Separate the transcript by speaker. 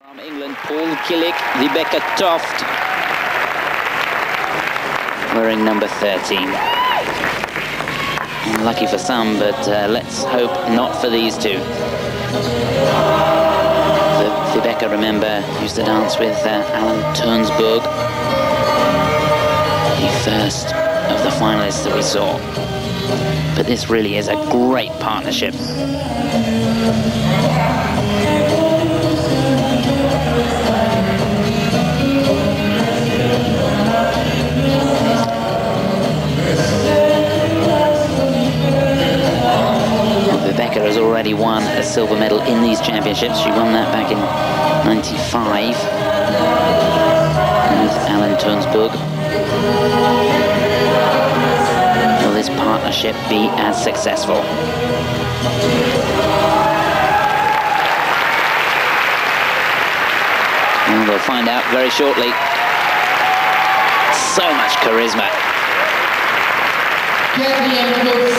Speaker 1: From England, Killick Vibeke Toft, wearing number 13. Lucky for some, but let's hope not for these two. Vibeke, remember, used to dance with Alan Turnsberg, the first of the finalists that we saw. But this really is a great partnership. Vibeke has already won a silver medal in these championships. She won that back in '95 with Alan Turnsberg. Will this partnership be as successful? And we'll find out very shortly. So much charisma.